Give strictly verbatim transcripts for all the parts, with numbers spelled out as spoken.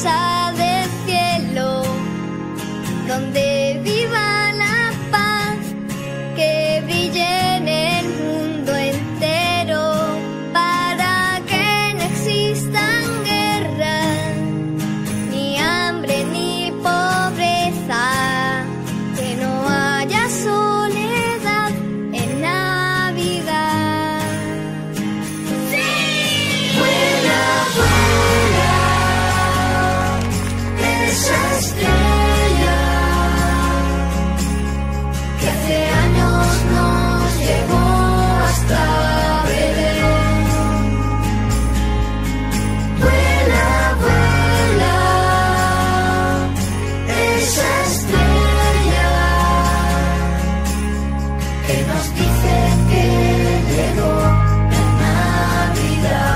hermosa del cielo, donde viva la paz, que brille en el mundo entero, para que no existan guerras, ni hambre ni pobreza, que no haya soledad en Navidad. ¡Sí! Vuela, vuela, esa estrella que hace años nos llevó hasta Belén. Vuela, vuela, esa estrella que nos dice que llegó la Navidad.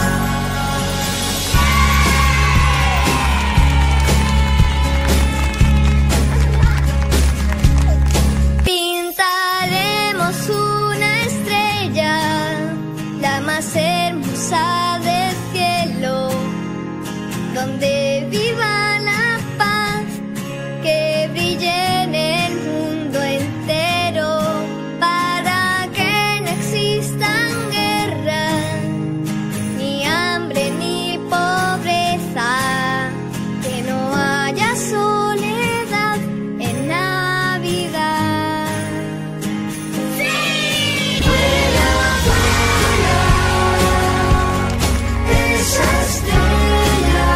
Pintaremos una estrella, la más hermosa del cielo, donde viva la paz, que brille en el mundo entero, para que no existan guerras, ni hambre ni pobreza, que no haya soledad en Navidad. ¡Sí! Vuela, vuela, esa estrella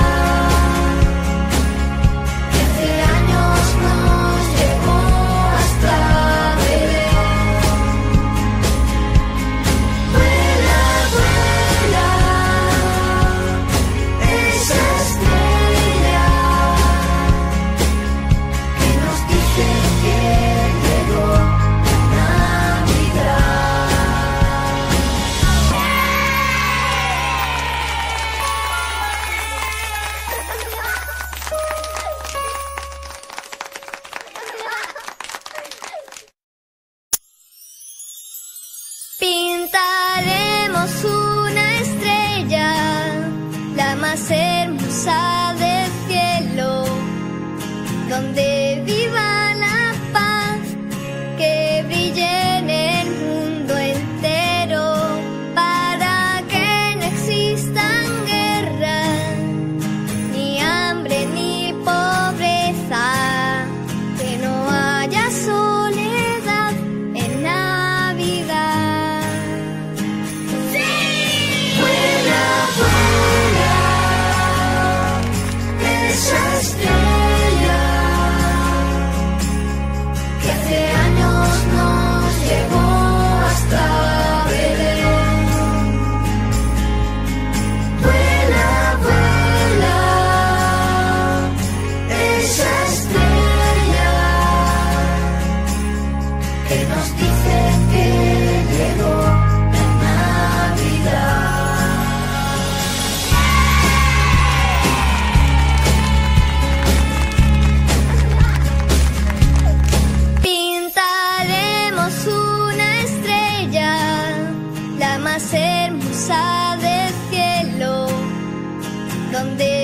que hace años nos llevó hasta Belén. Vuela, vuela, esa estrella que nos dice que llegó la Navidad. Pintaremos una estrella, la más hermosa del cielo, donde viva la paz, que brille en el mundo entero, para que no existan guerras, ni hambre ni pobreza, que no haya soledad en Navidad. ¡Sí! Vuela, vuela, esa estrella que hace años nos llevó hasta Belén. Vuela, vuela, esa estrella que nos dice que llegó la Navidad. Pintaremos una estrella, la más hermosa del cielo, donde